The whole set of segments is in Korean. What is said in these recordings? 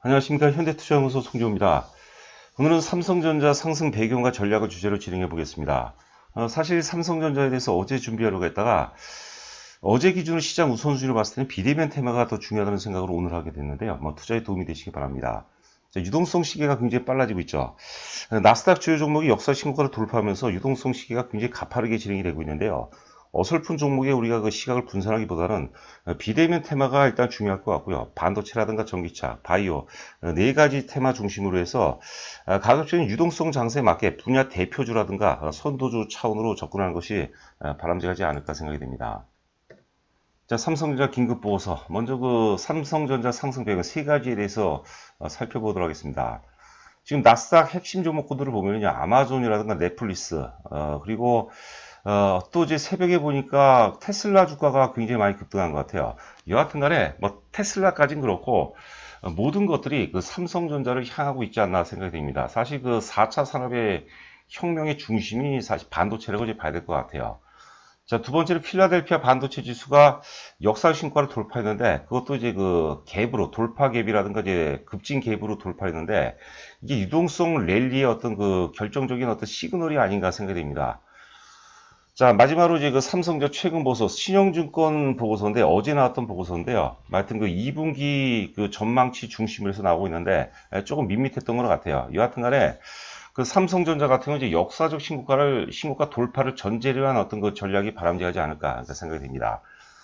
안녕하십니까. 현대투자연구소 송지호입니다. 오늘은 삼성전자 상승 배경과 전략을 주제로 진행해 보겠습니다. 사실 삼성전자에 대해서 어제 준비하려고 했다가 어제 기준으로 시장 우선순위로 봤을 때는 비대면 테마가 더 중요하다는 생각으로 오늘 하게 됐는데요. 투자에 도움이 되시기 바랍니다. 자, 유동성 시계가 굉장히 빨라지고 있죠. 나스닥 주요 종목이 역사 신고가를 돌파하면서 유동성 시계가 굉장히 가파르게 진행이 되고 있는데요. 어설픈 종목에 우리가 그 시각을 분산하기보다는 비대면 테마가 일단 중요할 것 같고요. 반도체라든가 전기차, 바이오 네 가지 테마 중심으로 해서 가급적인 유동성 장세에 맞게 분야 대표주라든가 선도주 차원으로 접근하는 것이 바람직하지 않을까 생각이 됩니다. 자, 삼성전자 긴급 보고서. 먼저 그 삼성전자 상승 배경 세 가지에 대해서 살펴보도록 하겠습니다. 지금 나스닥 핵심 종목군들을 보면요, 아마존이라든가 넷플릭스, 그리고 또 이제 새벽에 보니까 테슬라 주가가 굉장히 많이 급등한 것 같아요. 여하튼 간에 테슬라까지는 그렇고 모든 것들이 그 삼성전자를 향하고 있지 않나 생각이 됩니다. 사실 그 4차 산업의 혁명의 중심이 사실 반도체라고 이제 봐야 될 것 같아요. 자, 두 번째로 필라델피아 반도체 지수가 역사 신고가를 돌파했는데 그것도 이제 그 갭으로 돌파 갭이라든가 이제 급진 갭으로 돌파했는데 이게 유동성 랠리의 어떤 그 결정적인 어떤 시그널이 아닌가 생각이 됩니다. 자, 마지막으로 이제 그 삼성전자 최근 보고서, 신영증권 보고서인데, 어제 나왔던 보고서인데요. 하여튼 그 2분기 그 전망치 중심으로 해서 나오고 있는데, 조금 밋밋했던 것 같아요. 여하튼 간에, 그 삼성전자 같은 경우는 이제 역사적 신고가 돌파를 전제로 한 어떤 그 전략이 바람직하지 않을까 생각이 됩니다.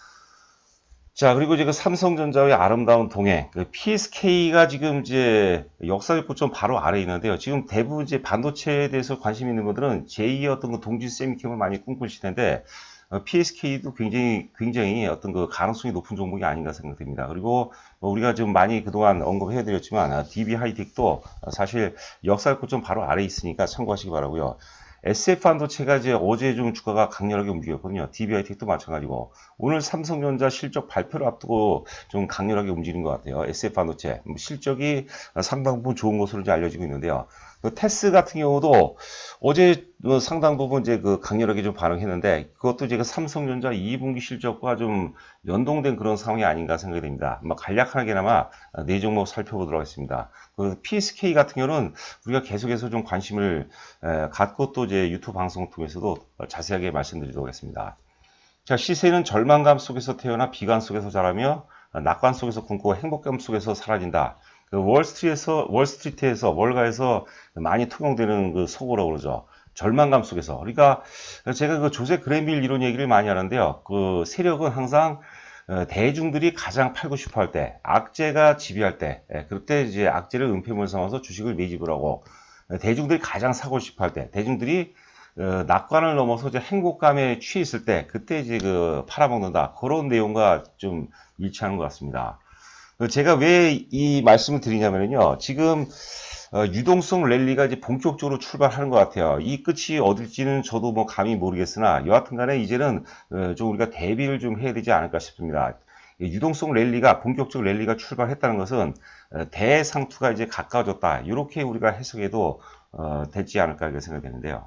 자, 그리고 이제 그 삼성전자의 아름다운 동행, 그 PSK가 지금 이제 역사적 고점 바로 아래에 있는데요. 지금 대부분 이제 반도체에 대해서 관심 있는 분들은 제2의 어떤 그 동지 세미캠을 많이 꿈꾸실 텐데, PSK도 굉장히 어떤 그 가능성이 높은 종목이 아닌가 생각됩니다. 그리고 우리가 지금 많이 그동안 언급해드렸지만, DB 하이텍도 사실 역사적 고점 바로 아래에 있으니까 참고하시기 바라고요. SF 반도체가 이제 어제 좀 주가가 강렬하게 움직였거든요. DB하이텍도 마찬가지고 오늘 삼성전자 실적 발표를 앞두고 좀 강렬하게 움직이는 것 같아요. SF 반도체 실적이 상당 부분 좋은 것으로 이제 알려지고 있는데요. 그 테스 같은 경우도 어제 상당 부분 이제 그 강렬하게 좀 반응했는데 그것도 이제 그 삼성전자 2분기 실적과 좀 연동된 그런 상황이 아닌가 생각이 됩니다. 간략하게나마 네 종목 살펴보도록 하겠습니다. 그 PSK 같은 경우는 우리가 계속해서 좀 관심을 갖고 또 이제 유튜브 방송을 통해서도 자세하게 말씀드리도록 하겠습니다. 자, 시세는 절망감 속에서 태어나 비관 속에서 자라며 낙관 속에서 꿈꾸고 행복감 속에서 사라진다. 그 월스트리트에서 월가에서 많이 통용되는 그 속어라고 그러죠. 절망감 속에서. 그러니까 제가 그 조세 그랜빌 이론 얘기를 많이 하는데요. 그 세력은 항상 대중들이 가장 팔고 싶어 할 때, 악재가 지배할 때, 그럴 때 이제 악재를 은폐물 삼아서 주식을 매집을 하고, 대중들이 가장 사고 싶어 할 때, 대중들이 낙관을 넘어서 이제 행복감에 취해 있을 때, 그때 이제 그 팔아먹는다. 그런 내용과 좀 일치하는 것 같습니다. 제가 왜 이 말씀을 드리냐면요. 지금 유동성 랠리가 이제 본격적으로 출발하는 것 같아요. 이 끝이 어딜지는 저도 뭐 감히 모르겠으나 여하튼 간에 이제는 좀 우리가 대비를 좀 해야 되지 않을까 싶습니다. 유동성 랠리가 본격적 랠리가 출발했다는 것은 대상투가 이제 가까워졌다. 이렇게 우리가 해석해도 되지 않을까 이렇게 생각되는데요.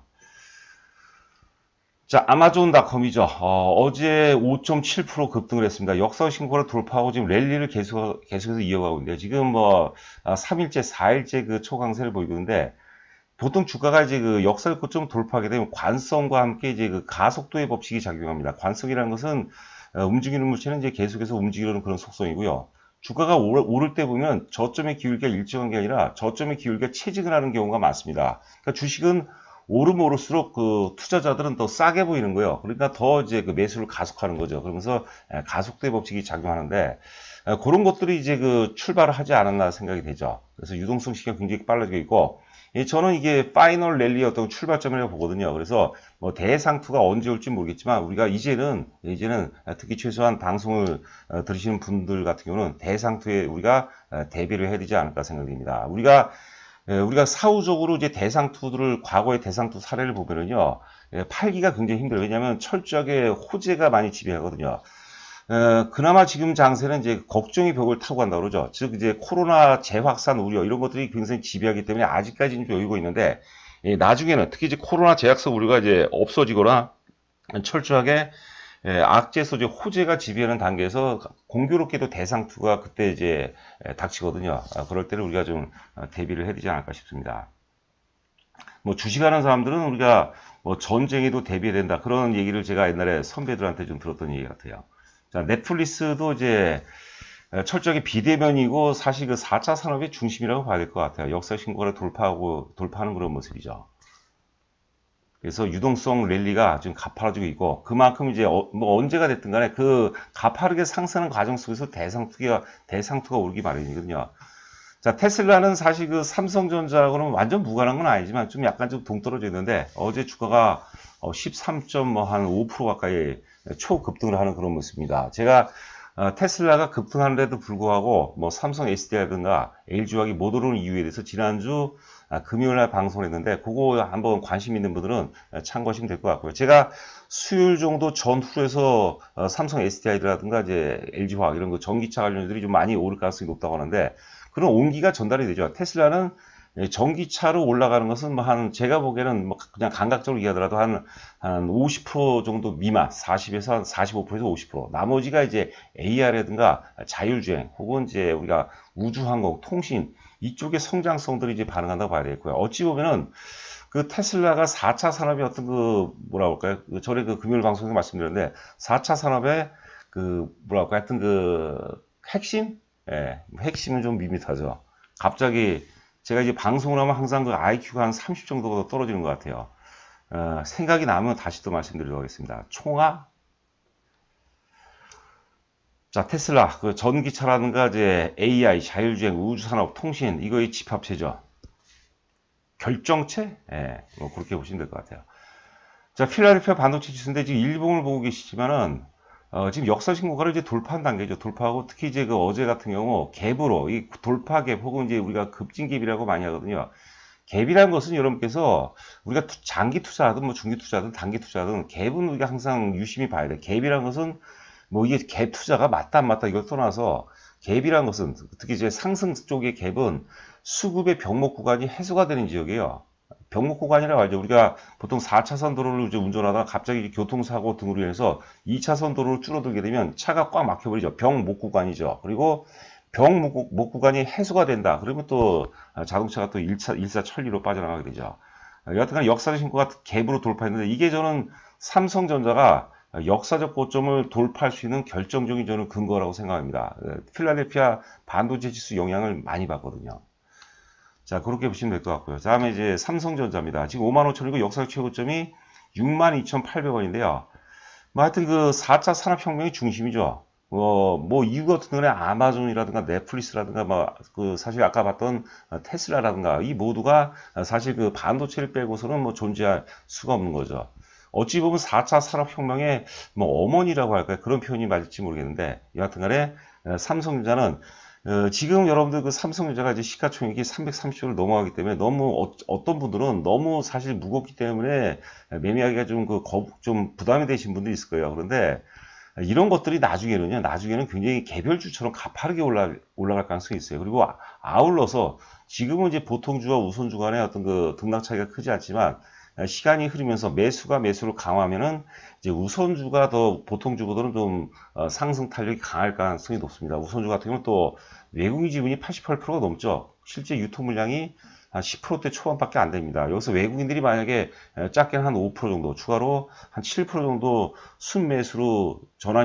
자, 아마존닷컴이죠. 어제 5.7% 급등을 했습니다. 역사 신고를 돌파하고 지금 랠리를 계속해서 이어가고 있는데, 지금 3일째, 4일째 그 초강세를 보이고 있는데, 보통 주가가 이제 그 역사 고점 돌파하게 되면 관성과 함께 이제 그 가속도의 법칙이 작용합니다. 관성이라는 것은 움직이는 물체는 이제 계속해서 움직이려는 그런 속성이고요. 주가가 오를 때 보면 저점의 기울기가 일정한 게 아니라 저점의 기울기가 체증을 하는 경우가 많습니다. 그러니까 주식은 오르면 오를수록 그 투자자들은 더 싸게 보이는 거예요. 그러니까 더 이제 그 매수를 가속하는 거죠. 그러면서 가속도의 법칙이 작용하는데 그런 것들이 이제 그 출발을 하지 않았나 생각이 되죠. 그래서 유동성 시기가 굉장히 빨라지고 있고 저는 이게 파이널 랠리의 어떤 출발점이라고 보거든요. 그래서 뭐 대상투가 언제 올지 모르겠지만 우리가 이제는 특히 최소한 방송을 들으시는 분들 같은 경우는 대상투에 우리가 대비를 해야 되지 않을까 생각됩니다. 우리가 사후적으로 이제 대상투들을 과거의 대상투 사례를 보면은요, 팔기가 굉장히 힘들어요. 왜냐하면 철저하게 호재가 많이 지배하거든요. 그나마 지금 장세는 이제 걱정의 벽을 타고 간다 그러죠. 즉 이제 코로나 재확산 우려 이런 것들이 굉장히 지배하기 때문에 아직까지는 좀 여유가 있는데 나중에는 특히 이제 코로나 재확산 우려가 이제 없어지거나 철저하게 악재 소재 호재가 지배하는 단계에서 공교롭게도 대상투가 그때 이제 닥치거든요. 그럴 때는 우리가 좀 대비를 해야 되지 않을까 싶습니다. 뭐 주식하는 사람들은 우리가 뭐 전쟁에도 대비해야 된다. 그런 얘기를 제가 옛날에 선배들한테 좀 들었던 얘기 같아요. 자, 넷플릭스도 이제 철저하게 비대면이고 사실 그 4차 산업의 중심이라고 봐야 될 것 같아요. 역사 신고를 돌파하는 그런 모습이죠. 그래서 유동성 랠리가 지금 가파라지고 있고 그만큼 이제 뭐 언제가 됐든 간에 그 가파르게 상승하는 과정 속에서 대상투가 오르기 마련이거든요. 자, 테슬라는 사실 그 삼성전자하고는 완전 무관한 건 아니지만 좀 약간 좀 동떨어져 있는데 어제 주가가 13.5% 가까이 초급등을 하는 그런 모습입니다. 제가 테슬라가 급등하는데도 불구하고 뭐 삼성 SDI라든가 LG화학이 못 오르는 이유에 대해서 지난주 금요일날 방송을 했는데 그거 한번 관심 있는 분들은 참고하시면 될 것 같고요. 제가 수요일 정도 전후에서 삼성 SDI라든가 이제 LG화학 이런 거 전기차 관련주들이 좀 많이 오를 가능성이 높다고 하는데 그런 온기가 전달이 되죠. 테슬라는 전기차로 올라가는 것은 뭐 제가 보기에는 뭐 그냥 감각적으로 얘기하더라도 한 50% 정도 미만, 40에서 한 45%에서 50%. 나머지가 이제 AR이라든가 자율주행 혹은 이제 우리가 우주항공, 통신 이쪽의 성장성들이 이제 반응한다고 봐야 되겠고요. 어찌 보면은 그 테슬라가 4차 산업의 어떤 뭐라고 할까요? 전에 그 금요일 방송에서 말씀드렸는데 4차 산업의 뭐라고 할까요? 하여튼 핵심? 예, 핵심은 좀 밋밋하죠. 갑자기 제가 이제 방송을 하면 항상 그 IQ가 한 30 정도가 떨어지는 것 같아요. 생각이 나면 다시 또 말씀드리도록 하겠습니다. 총화? 자, 테슬라, 그 전기차라든가 이제 AI, 자율주행, 우주산업, 통신, 이거의 집합체죠. 결정체? 예, 뭐 그렇게 보시면 될 것 같아요. 자, 필라델피아 반도체 지수인데 지금 일봉을 보고 계시지만은 지금 역사 신고가를 이제 돌파한 단계죠. 돌파하고 특히 이제 그 어제 같은 경우 갭으로 이 돌파 갭 혹은 이제 우리가 급진 갭이라고 많이 하거든요. 갭이라는 것은 여러분께서 우리가 장기 투자하든 뭐 중기 투자든 단기 투자든 갭은 우리가 항상 유심히 봐야 돼. 갭이라는 것은 뭐 이게 갭 투자가 맞다 안 맞다 이걸 떠나서 갭이라는 것은 특히 이제 상승 쪽의 갭은 수급의 병목 구간이 해소가 되는 지역이에요. 병목 구간이라고 하죠. 우리가 보통 4차선 도로를 이제 운전하다가 갑자기 교통사고 등으로 인해서 2차선 도로를 줄어들게 되면 차가 꽉 막혀버리죠. 병목 구간이죠. 그리고 병목 구간이 해소가 된다. 그러면 또 자동차가 또 일사천리로 빠져나가게 되죠. 여하튼 역사적 신고가 갭으로 돌파했는데 이게 저는 삼성전자가 역사적 고점을 돌파할 수 있는 결정적인 저는 근거라고 생각합니다. 필라델피아 반도체 지수 영향을 많이 받거든요. 자, 그렇게 보시면 될 것 같고요. 다음에 이제 삼성전자입니다. 지금 55,000원이고 역사적 최고점이 62,800원인데요. 뭐 하여튼 그 4차 산업혁명의 중심이죠. 뭐 이유 같은 거는 아마존이라든가 넷플릭스라든가 사실 아까 봤던 테슬라라든가 이 모두가 사실 그 반도체를 빼고서는 뭐 존재할 수가 없는 거죠. 어찌 보면 4차 산업혁명의 뭐 어머니라고 할까요? 그런 표현이 맞을지 모르겠는데 여하튼 간에 삼성전자는 지금 여러분들 그 삼성전자가 이제 시가총액이 330조를 넘어가기 때문에 너무 어떤 분들은 너무 사실 무겁기 때문에 매매하기가 좀 부담이 되신 분들이 있을 거예요. 그런데 이런 것들이 나중에는 굉장히 개별주처럼 가파르게 올라갈 가능성이 있어요. 그리고 아울러서 지금은 이제 보통주와 우선주 간의 어떤 그 등락 차이가 크지 않지만 시간이 흐르면서 매수를 강화하면은 이제 우선주가 더 보통주보다는 좀 상승 탄력이 강할 가능성이 높습니다. 우선주 같은 경우는 또 외국인 지분이 88%가 넘죠. 실제 유통 물량이 한 10%대 초반밖에 안 됩니다. 여기서 외국인들이 만약에 작게는 한 5% 정도, 추가로 한 7% 정도 순매수로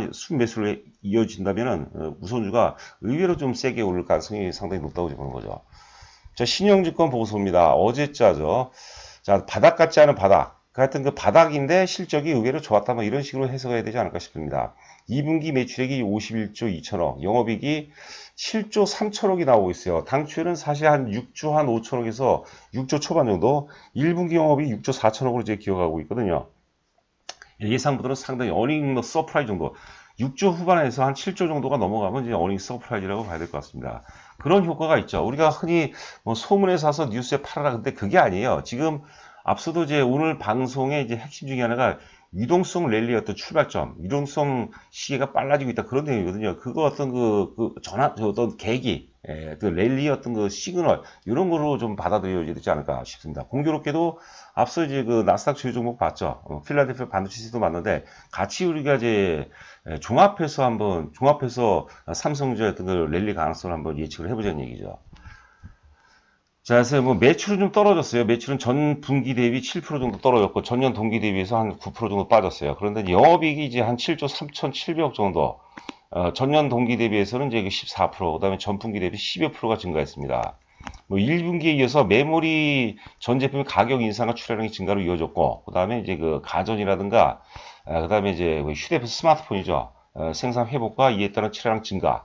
이어진다면은 우선주가 의외로 좀 세게 오를 가능성이 상당히 높다고 보는 거죠. 자, 신영증권 보고서입니다. 어제자죠. 자, 바닥 같지 않은 바닥. 하여튼 그 바닥인데 실적이 의외로 좋았다. 뭐 이런 식으로 해석해야 되지 않을까 싶습니다. 2분기 매출액이 51조 2천억, 영업이익이 7조 3천억이 나오고 있어요. 당초에는 사실 한 6조 한 5천억에서 6조 초반 정도, 1분기 영업이 6조 4천억으로 제가 기억하고 있거든요. 예상보다는 상당히 어닝 서프라이즈 정도, 6조 후반에서 한 7조 정도가 넘어가면 이제 어닝 서프라이즈라고 봐야 될 것 같습니다. 그런 효과가 있죠. 우리가 흔히 뭐 소문에 사서 뉴스에 팔아라. 근데 그게 아니에요. 지금 앞서도 이제 오늘 방송의 이제 핵심 중에 하나가 유동성 랠리의 어떤 출발점, 유동성 시계가 빨라지고 있다 그런 내용이거든요. 그거 어떤 그 전환, 어떤 계기, 그 랠리의 어떤 그 시그널 이런 거로 좀 받아들여야 되지 않을까 싶습니다. 공교롭게도 앞서 이제 그 나스닥 주요 종목 봤죠. 필라델피아 반도체 시도 봤는데 같이 우리가 이제 종합해서 삼성전자의 어떤 그 랠리 가능성을 한번 예측을 해보자는 얘기죠. 자, 그래서 뭐 매출은 좀 떨어졌어요. 매출은 전 분기 대비 7% 정도 떨어졌고 전년 동기 대비해서 한 9% 정도 빠졌어요. 그런데 영업이익이 이제 한 7조 3,700억 정도, 전년 동기 대비해서는 이제 14%, 그다음에 전 분기 대비 10여 프로가 증가했습니다. 뭐 1분기에 이어서 메모리 전 제품의 가격 인상과 출하량이 증가로 이어졌고, 그다음에 이제 그 가전이라든가, 그다음에 이제 휴대폰 스마트폰이죠. 생산 회복과 이에 따른 출하량 증가.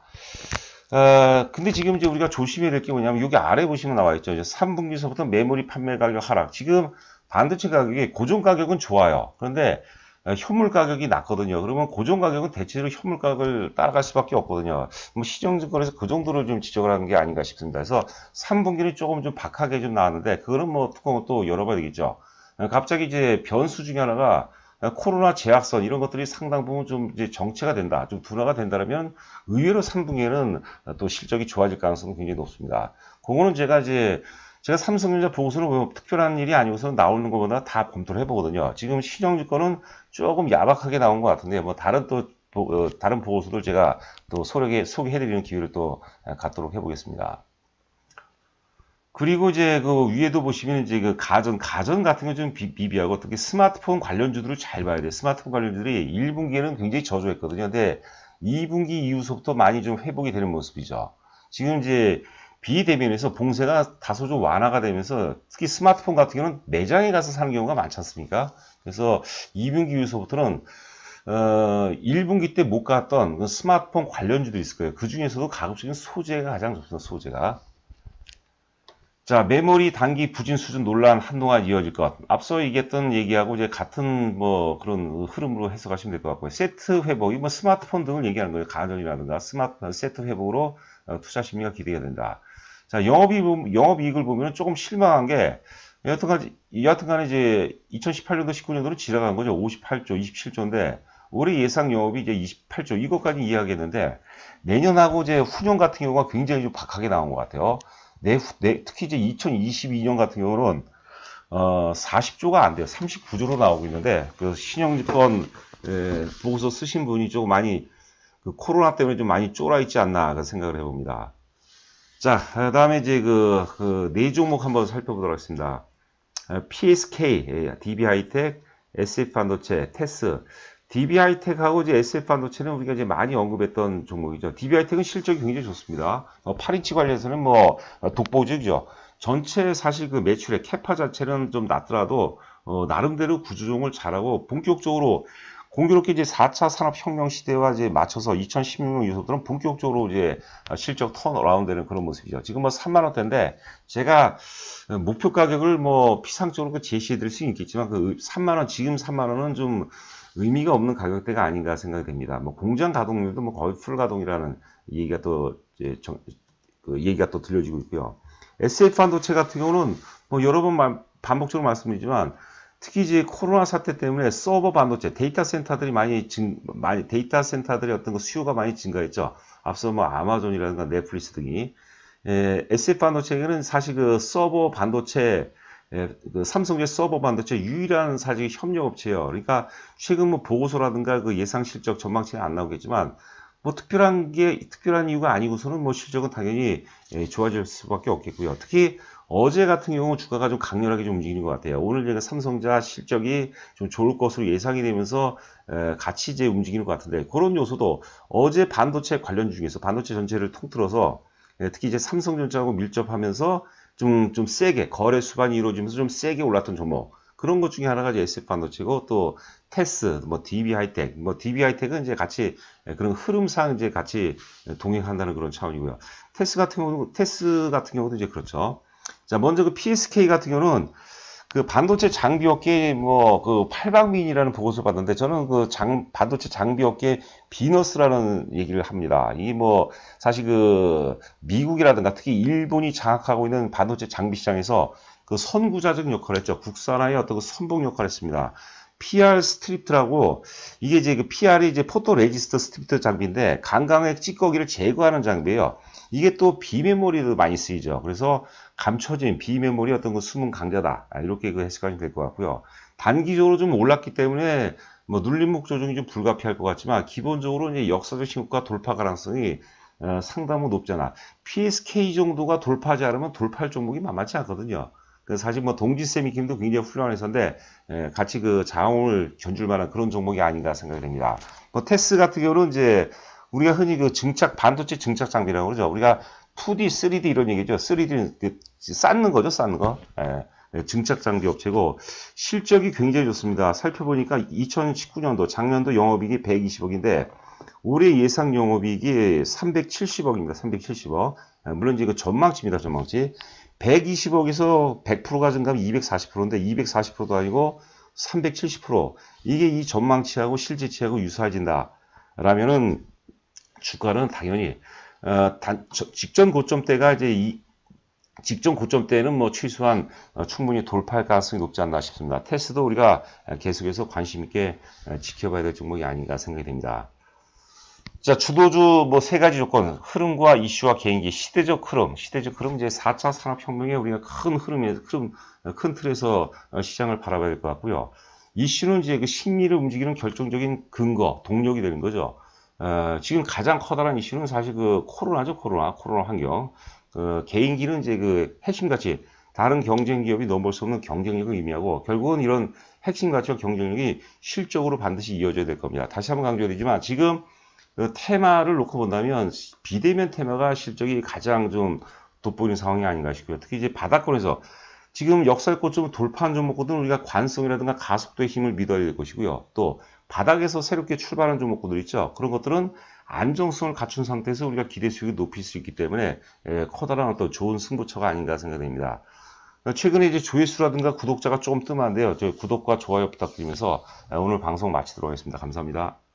근데 지금 이제 우리가 조심해야 될 게 뭐냐면, 여기 아래 보시면 나와 있죠. 이제 3분기서부터 메모리 판매 가격 하락. 지금 반도체 가격이 고정 가격은 좋아요. 그런데 현물 가격이 낮거든요. 그러면 고정 가격은 대체로 현물 가격을 따라갈 수밖에 없거든요. 뭐 시정증권에서 그 정도를 좀 지적을 하는 게 아닌가 싶습니다. 그래서 3분기는 조금 좀 박하게 좀 나왔는데, 그거는 뭐 뚜껑을 또 열어봐야 되겠죠. 갑자기 이제 변수 중에 하나가 코로나 제약선 이런 것들이 상당 부분 좀 이제 정체가 된다, 좀 둔화가 된다면 의외로 3분기에는 또 실적이 좋아질 가능성은 굉장히 높습니다. 그거는 제가 삼성전자 보고서는 뭐 특별한 일이 아니고서 나오는 것보다 다 검토를 해보거든요. 지금 신영증권은 조금 야박하게 나온 것 같은데, 뭐 다른 보고서들 제가 또 소개해드리는 기회를 또 갖도록 해보겠습니다. 그리고 이제 그 위에도 보시면 이제 그 가전 같은 건 좀 비비하고, 특히 스마트폰 관련주들을 잘 봐야 돼요. 스마트폰 관련주들이 1분기에는 굉장히 저조했거든요. 근데 2분기 이후부터 많이 좀 회복이 되는 모습이죠. 지금 이제 비대면에서 봉쇄가 다소 좀 완화가 되면서, 특히 스마트폰 같은 경우는 매장에 가서 사는 경우가 많지 않습니까? 그래서 2분기 이후부터는 1분기 때 못 갔던 그 스마트폰 관련주도 있을 거예요. 그 중에서도 가급적인 소재가 가장 좋습니다. 소재가. 자, 메모리 단기 부진 수준 논란 한동안 이어질 것. 앞서 얘기했던 얘기하고 이제 같은 뭐 그런 흐름으로 해석하시면 될 것 같고요. 세트 회복이 뭐 스마트폰 등을 얘기하는 거예요. 가전이라든가 세트 회복으로 투자 심리가 기대가 된다. 자, 영업이익을 보면 조금 실망한 게, 여하튼간에 이제 2018년도 19년도는 지나간 거죠. 58조, 27조인데 올해 예상 영업이 이제 28조, 이것까지 이야기했는데 내년하고 이제 후년 같은 경우가 굉장히 좀 박하게 나온 것 같아요. 특히 이제 2022년 같은 경우는 40조가 안 돼요. 39조로 나오고 있는데, 그 신영증권 보고서 쓰신 분이 조금 많이 그 코로나 때문에 좀 많이 쫄아 있지 않나 그 생각을 해봅니다. 자, 그다음에 이제 그 네 종목 한번 살펴보도록 하겠습니다. PSK, DB하이텍, SF반도체, 테스. DB하이텍하고 이제 SF반도체는 우리가 이제 많이 언급했던 종목이죠. DB하이텍은 실적이 굉장히 좋습니다. 8인치 관련해서는 뭐 독보적이죠. 전체 사실 그 매출의 캐파 자체는 좀 낮더라도 나름대로 구조조정을 잘하고 본격적으로, 공교롭게 이제 4차 산업혁명 시대와 이제 맞춰서 2016년 이후부터는 본격적으로 이제 실적 턴어라운드 되는 그런 모습이죠. 지금 뭐 3만원대인데, 제가 목표 가격을 뭐 피상적으로 제시해 드릴 수는 있겠지만, 그 3만원, 지금 3만원은 좀 의미가 없는 가격대가 아닌가 생각이 됩니다. 뭐 공장 가동률도 뭐 거의 풀 가동이라는 얘기가 또 이제 그 얘기가 또 들려지고 있고요. SF 반도체 같은 경우는 뭐 여러 번 반복적으로 말씀드리지만, 특히 이제 코로나 사태 때문에 서버 반도체, 데이터 센터들이 데이터 센터들의 어떤 그 수요가 많이 증가했죠. 앞서 뭐 아마존이라든가 넷플릭스 등이. SF 반도체는 사실 그 서버 반도체, 그 삼성의 서버 반도체 유일한 사실 협력업체예요. 그러니까 최근 뭐 보고서라든가 그 예상 실적 전망치는 안 나오겠지만, 뭐 특별한 이유가 아니고서는 뭐 실적은 당연히 좋아질 수밖에 없겠고요. 특히 어제 같은 경우 주가가 좀 강렬하게 좀 움직이는 것 같아요. 오늘 제가 삼성전자 실적이 좀 좋을 것으로 예상이 되면서 같이 이제 움직이는 것 같은데, 그런 요소도 어제 반도체 관련 중에서 반도체 전체를 통틀어서 특히 이제 삼성전자하고 밀접하면서 좀 세게 거래 수반이 이루어지면서 좀 세게 올랐던 종목, 그런 것 중에 하나가 이제 SF 반도체고, 또 테스, 뭐 DB하이텍, 뭐 DB하이텍은 이제 같이 그런 흐름상 이제 같이 동행한다는 그런 차원이고요. 테스 같은 경우도 이제 그렇죠. 자, 먼저 그 PSK 같은 경우는 그 반도체 장비 업계 뭐 그 팔방미인이라는 보고서 봤는데, 저는 그 반도체 장비 업계 비너스라는 얘기를 합니다. 이 뭐 사실 그 미국이라든가 특히 일본이 장악하고 있는 반도체 장비 시장에서 그 선구자적 역할을 했죠. 국산화의 어떤 그 선봉 역할을 했습니다. PR 스트립트라고 이게 이제 그 PR이 이제 포토 레지스터 스트립트 장비인데 강광의 찌꺼기를 제거하는 장비예요. 이게 또 비메모리도 많이 쓰이죠. 그래서 감춰진 비메모리 어떤 그 숨은 강자다. 이렇게 그 해석하시면 될 것 같고요. 단기적으로 좀 올랐기 때문에 뭐 눌림목 조정이 좀 불가피할 것 같지만 기본적으로 이제 역사적 신고가 돌파 가능성이 상당히 높잖아. PSK 정도가 돌파하지 않으면 돌파할 종목이 만만치 않거든요. 사실 뭐 동지세미 김도 굉장히 훌륭한 회사인데 같이 그 장을 견줄 만한 그런 종목이 아닌가 생각이 됩니다. 뭐 테스 같은 경우는 이제 우리가 흔히 그 증착 반도체 증착 장비라고 그러죠. 우리가 2D, 3D 이런 얘기죠. 3D 그 쌓는 거죠, 쌓는 거. 증착 장비 업체고 실적이 굉장히 좋습니다. 살펴보니까 2019년도 작년도 영업이익이 120억인데 올해 예상 영업이익이 370억입니다. 370억. 물론 이제 그 전망치입니다. 전망치. 120억에서 100%가 증가하면 240%인데 240%도 아니고 370%. 이게 이 전망치하고 실제치하고 유사해진다. 라면은 주가는 당연히 직전 고점대가 이제 직전 고점대는 뭐 최소한 충분히 돌파할 가능성이 높지 않나 싶습니다. 테스도 우리가 계속해서 관심 있게 지켜봐야 될 종목이 아닌가 생각이 됩니다. 자, 주도주 뭐 세 가지 조건, 흐름과 이슈와 개인기, 시대적 흐름 이제 4차 산업혁명의 우리가 큰 틀에서 시장을 바라봐야 될 것 같고요. 이슈는 이제 그 심리를 움직이는 결정적인 근거, 동력이 되는 거죠. 지금 가장 커다란 이슈는 사실 그 코로나죠, 코로나 환경. 개인기는 이제 그 핵심 가치, 다른 경쟁 기업이 넘볼 수 없는 경쟁력을 의미하고 결국은 이런 핵심 가치와 경쟁력이 실적으로 반드시 이어져야 될 겁니다. 다시 한번 강조드리지만 지금 그 테마를 놓고 본다면 비대면 테마가 실적이 가장 좀 돋보이는 상황이 아닌가 싶고요. 특히 이제 바닥권에서 지금 역사의 고점을 돌파한 종목들은 우리가 관성이라든가 가속도의 힘을 믿어야 될 것이고요. 또 바닥에서 새롭게 출발한 종목들 있죠. 그런 것들은 안정성을 갖춘 상태에서 우리가 기대 수익을 높일 수 있기 때문에 커다란 어떤 좋은 승부처가 아닌가 생각됩니다. 최근에 이제 조회수라든가 구독자가 조금 뜸한데요. 저희 구독과 좋아요 부탁드리면서 오늘 방송 마치도록 하겠습니다. 감사합니다.